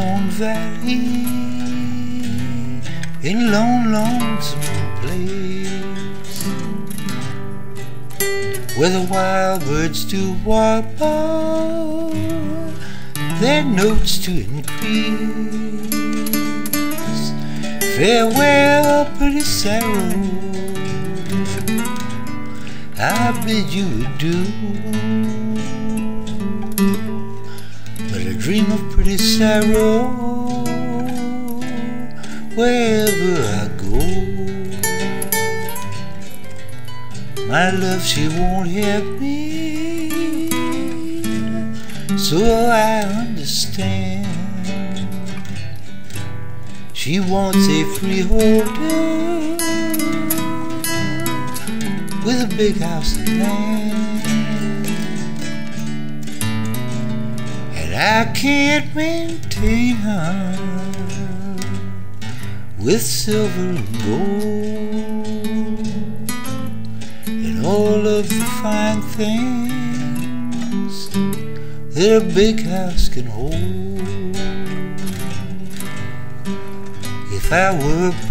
own valley, in a lone, lonesome place, where the wild birds do warble their notes to increase. Farewell, pretty sorrow, I bid you adieu. But I dream of pretty sorrow wherever I go. My love, she won't have me, so I understand. She wants a freeholder with a big house and land, and I can't maintain her with silver and gold and all of the fine things that a big house can hold. If I were a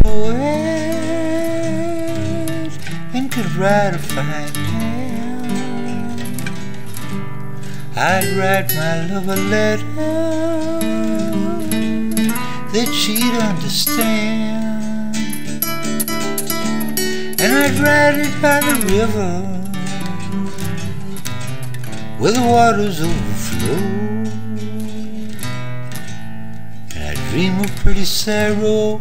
poet and could write a fine tale, I'd write my love a letter that she'd understand, and I'd write it by the river where the waters overflow, and I'd dream of pretty sorrow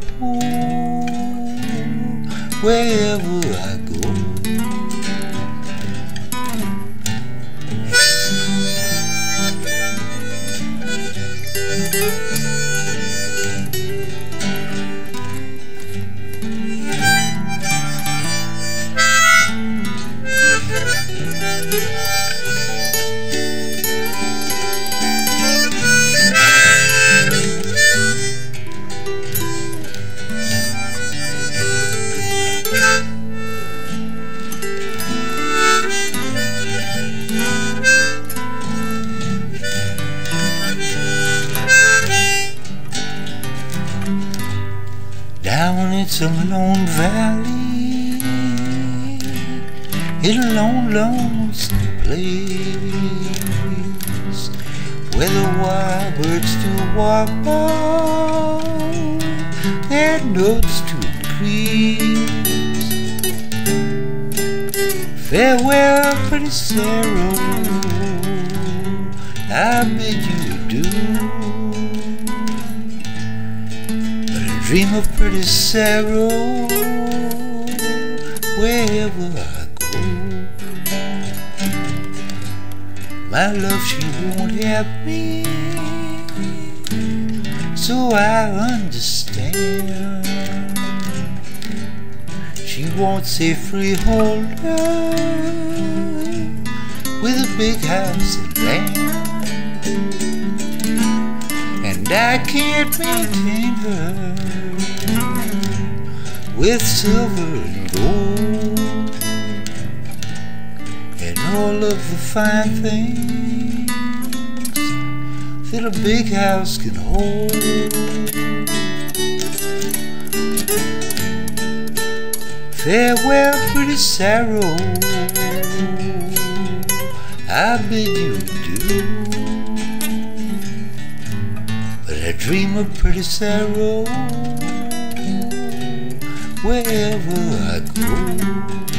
wherever I go. Down in some lone valley, in a lone, lonesome place, where the wild birds do warble their notes to increase. Farewell, pretty sorrow, I bid you adieu. Dream of pretty sorrow wherever I go. My love, she won't have me, so I understand. She wants a freeholder with a big house and land, and I can't maintain her with silver and gold and all of the fine things that a big house can hold. Farewell, pretty sorrow, I bid you adieu. But I dream of pretty sorrow wherever I go.